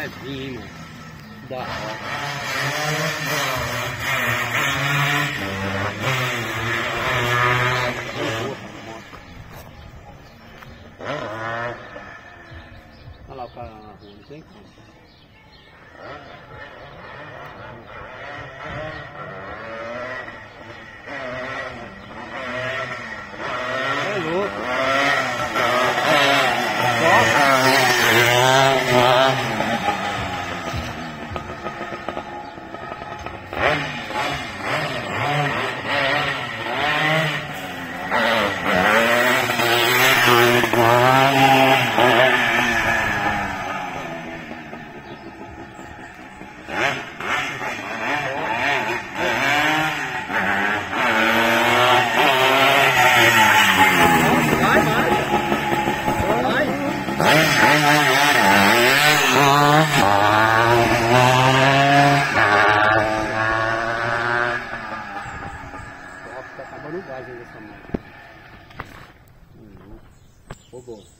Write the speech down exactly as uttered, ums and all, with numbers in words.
Pezinho, mano. Da hora. Olha lá o cara na rua, não tem como. É louco. Tá acabando o gás aí dessa máquina. Hum, roubou.